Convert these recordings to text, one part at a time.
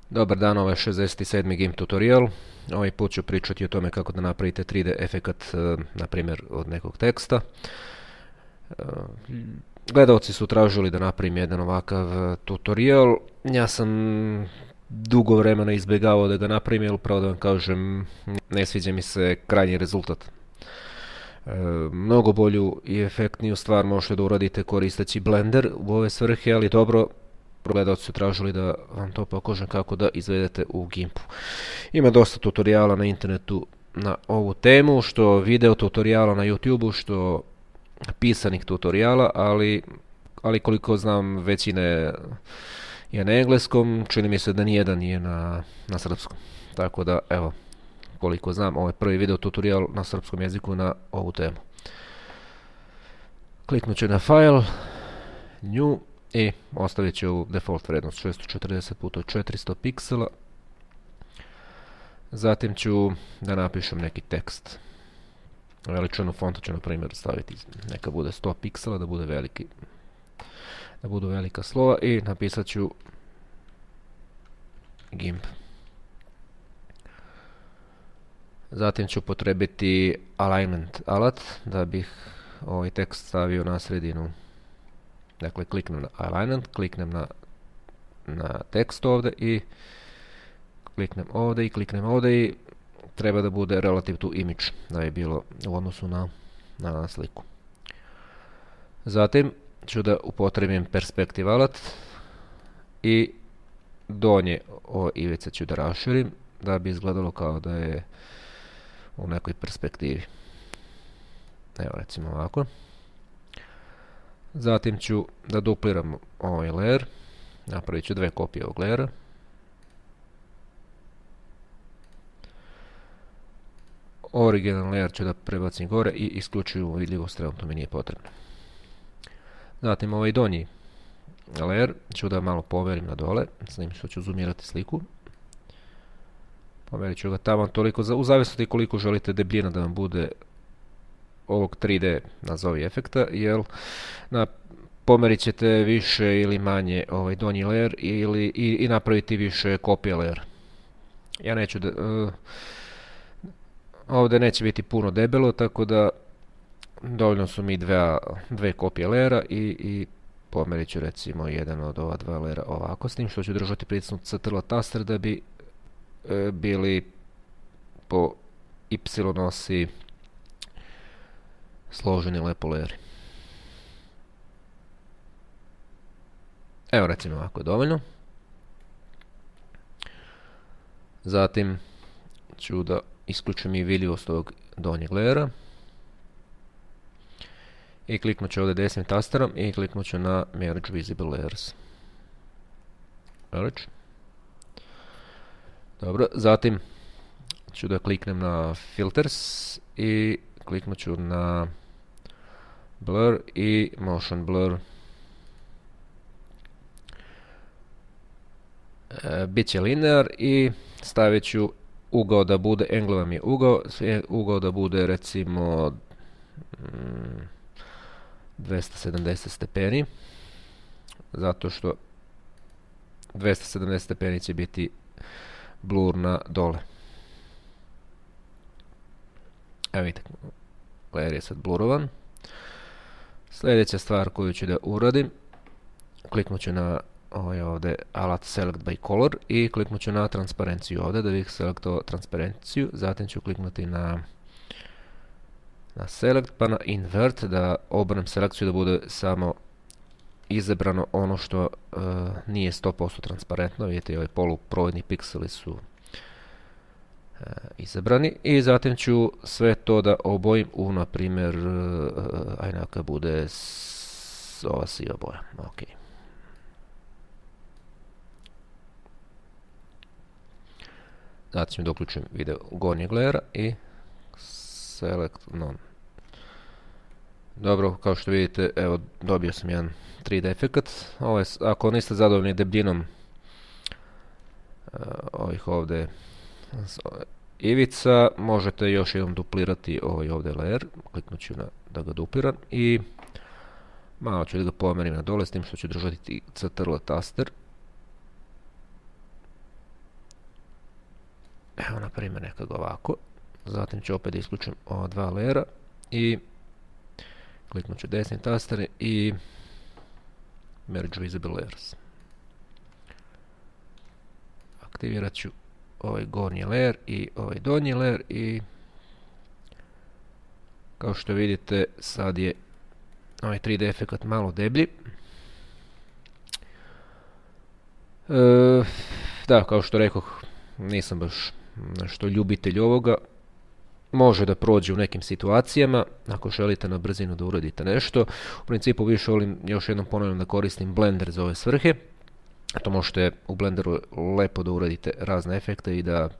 Dobar dan, ovo je 67. GIMP tutorial. Ovaj put ću pričati o tome kako da napravite 3D efekat, na primjer, od nekog teksta. Gledalci su tražili da napravim jedan ovakav tutorial. Ja sam dugo vremena izbjegavao da ga napravim, jer upravo da vam kažem, ne sviđa mi se krajnji rezultat. Mnogo bolju i efektniju stvar možete da uradite koristeći Blender u ove svrhe, ali dobro, gledalci su tražili da vam to pokažem kako da izvedete u GIMP-u. Ima dosta tutoriala na internetu na ovu temu, što video tutoriala na YouTube-u, što pisanih tutoriala, ali koliko znam većina je na engleskom, čini mi se da nijedan nije na srpskom. Tako da, evo, koliko znam, ovo je prvi video tutorial na srpskom jeziku na ovu temu. Kliknut ću na File, New, i ostavit ću ovu default vrednost 640x400 piksela. Zatim ću da napišem neki tekst. Veličinu fonta ću na primjer staviti, neka bude 100 piksela, da budu velika slova, i napisat ću GIMP. Zatim ću potrebiti alignment alat da bih ovaj tekst stavio na sredinu. Dakle, kliknem na alignment, kliknem na tekst ovdje i kliknem ovdje i treba da bude relative to image, da je bilo u odnosu na sliku. Zatim ću da upotrebim perspektiv alat i donje ivice ću da raširim da bi izgledalo kao da je u nekoj perspektivi. Evo, recimo ovako. Zatim ću da dupliram ovaj layer, napravit ću dve kopije ovog layera. Original layer ću da prebacim gore i isključujem vidljivost, trenutno mi nije potrebno. Zatim ovaj donji layer ću da malo pomerim na dole, s njim što ću zoomirati sliku. Pomerit ću ga tamo toliko, u zavisnosti koliko želite debljina da vam bude ovog 3D nazovi efekta, jer pomerit ćete više ili manje ovaj donji layer i napraviti više kopija layera. Ja neću da... ovdje neće biti puno debelo, tako da dovoljno su mi dve kopije layera i pomerit ću recimo jedan od ova dva layera ovako, s tim što ću držati pritisnut Ctrl taster da bi bili po Y osi složeni lepo layeri. Evo, recimo ovako je dovoljno. Zatim ću da isključim i vidljivost ovog donjeg layera i kliknut ću ovdje desnim tasterom i kliknut ću na Merge Visible Layers. Merge. Dobro, zatim ću da kliknem na Filters i kliknut ću na Blur i Motion Blur. Biće linear i stavit ću ugao da bude, angle vam je ugao da bude recimo 270 stepeni, zato što 270 stepeni će biti blur na dole. Evo vidite, layer je sad blurovan. Sljedeća stvar koju ću da uradim, kliknut ću na ovaj ovdje alat Select by Color i kliknut ću na transparenciju ovdje da bih selektovao transparenciju. Zatim ću kliknuti na Select pa na Invert da obrnem selekciju da bude samo izabrano ono što nije 100% transparentno. Vidite, ovaj poluprovidni pikseli su izabrani i zatim ću sve to da obojim u, na primjer, ajde neka bude ova siva boja. Ok. Zatim ću da uključim video gornjeg layera i Select None. Dobro, kao što vidite, evo, dobio sam jedan 3D efekat. Ako niste zadovoljni debljinom ovih ovdje ivica, možete još jednom duplirati ovaj ovdje layer. Kliknut ću da ga dupliram i malo ću da ga pomerim na dole, s tim što ću držati Ctrl taster. Evo na primjer nekako ovako. Zatim ću opet isključiti ova dva layera i kliknut ću desni taster i Merge Visible Layers. Aktivirat ću ovaj gornji layer i ovaj donji layer i kao što vidite sad je ovaj 3D efekt malo deblji. Da, kao što rekoh, nisam baš nešto ljubitelj ovoga. Može da prođe u nekim situacijama, ako želite na brzinu da uradite nešto. U principu više volim, još jednom ponavljam, da koristim Blender za ove svrhe. To možete u Blenderu lepo da uradite razne efekte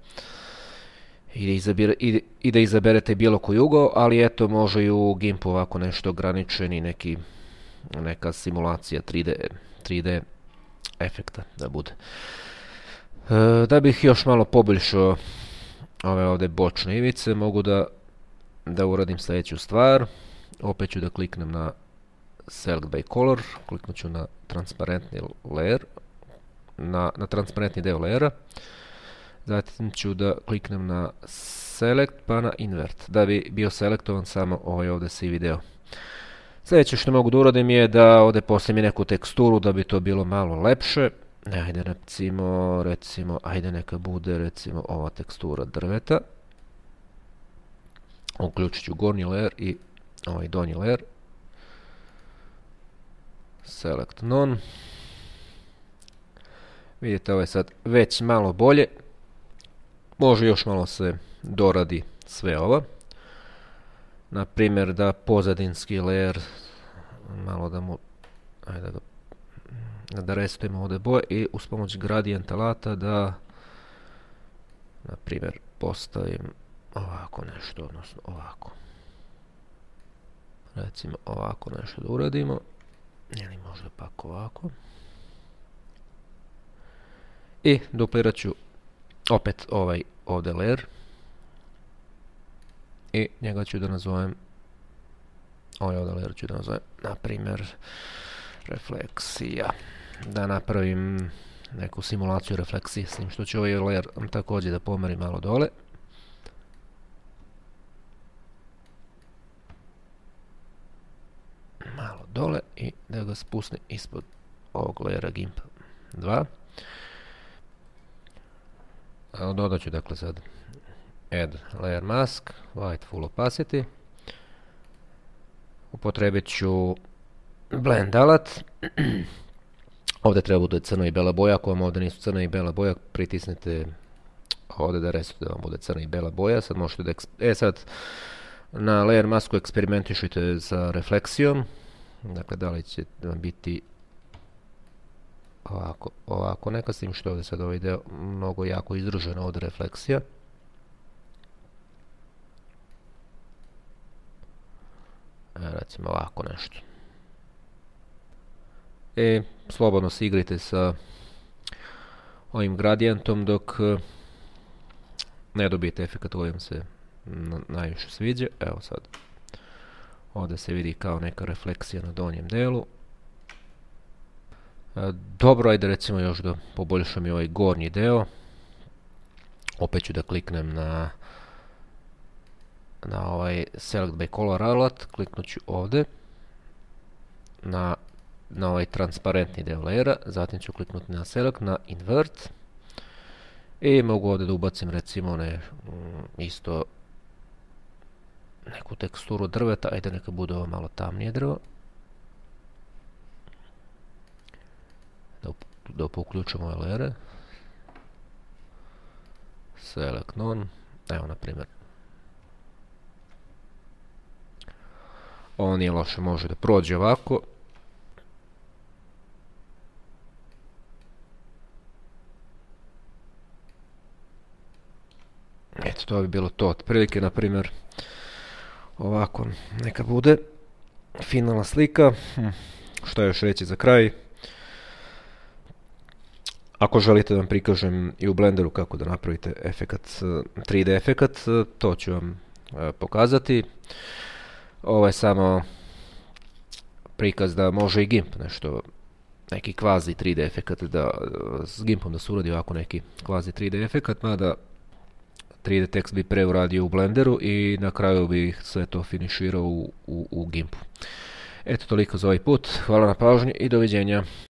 i da izaberete bilo koji ugao, ali eto, može i u Gimpu ovako nešto ograničeni, neka simulacija 3D efekta da bude. Da bih još malo poboljšao ove ovdje bočne ivice, mogu da uradim sljedeću stvar. Opet ću da kliknem na Select by Color, kliknut ću na transparentni layer, na transparentni deo layera. Zatim ću da kliknem na Select pa na Invert, da bi bio selektovan samo ovaj ovdje sivi deo. Sljedeće što mogu da uradim je da ovdje postavim neku teksturu da bi to bilo malo lepše. Ajde recimo, ajde neka bude recimo ova tekstura drveta. Uključit ću gornji layer i ovaj donji layer. Select None. Vidite, ovo je sad već malo bolje. Može još malo se doradi sve ovo. Na primjer da pozadinski layer malo da mu, ajde da restujemo ovdje boje i uz pomoć gradient alata da na primjer postavim ovako nešto, odnosno ovako. Recimo ovako nešto da uradimo, ili možda pak ovako. I duplirat ću opet ovaj ovdje layer i njega ću da nazovem, ovaj ovdje layer ću da nazovem na primjer refleksija, da napravim neku simulaciju refleksije, s tim što ću ovaj layer također da pomerim malo dole. Malo dole i da ga spustim ispod ovog layera GIMP 2. Dodat ću dakle sad Add Layer Mask, White Full Opacity. Upotrebit ću Blend alat. Ovdje treba bude crna i bela boja, ako vam ovdje nisu crna i bela boja, pritisnite ovdje da resetuje da vam bude crna i bela boja. Sad možete da sad na Layer Masku eksperimentišite sa refleksijom. Dakle, da li će vam biti ovako neka, s tim što ovdje sad ovaj deo mnogo jako izražena ovdje refleksija. Recimo ovako nešto. Slobodno se igrajte sa ovim gradijentom dok ne dobijete efekt koji vam se najviše sviđa. Evo sad. Ovdje se vidi kao neka refleksija na donjem delu. Dobro, ajde recimo još da poboljšam i ovaj gornji deo. Opet ću da kliknem na ovaj Select by Color alat, kliknut ću ovdje na ovaj transparentni deo layera, zatim ću kliknuti na Select, na Invert i mogu ovdje da ubacim recimo isto neku teksturu drveta, ajde neka bude ovo malo tamnije drvo. Da uključimo ove layere. Select None, evo na primjer. Ovo nije loše, može da prođe ovako. Eto, to bi bilo to. Otprilike, na primjer, ovako neka bude finalna slika. Što još reći za kraj? Ako želite da vam prikažem i u Blenderu kako da napravite efekat, 3D efekat, to ću vam pokazati. Ovo je samo prikaz da može i GIMP nešto, neki kvazi 3D efekat, da s GIMPom da se uradi ovako neki kvazi 3D efekat, mada 3D tekst bi preuradio u Blenderu i na kraju bi sve to finiširao u Gimpu. Eto, toliko za ovaj put. Hvala na pažnji i doviđenja.